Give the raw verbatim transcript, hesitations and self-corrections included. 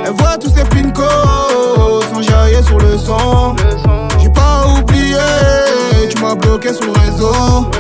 Elle voit tous ces pincos sans jaillir sur le son. J'ai pas oublié, tu m'as bloqué sur le réseau.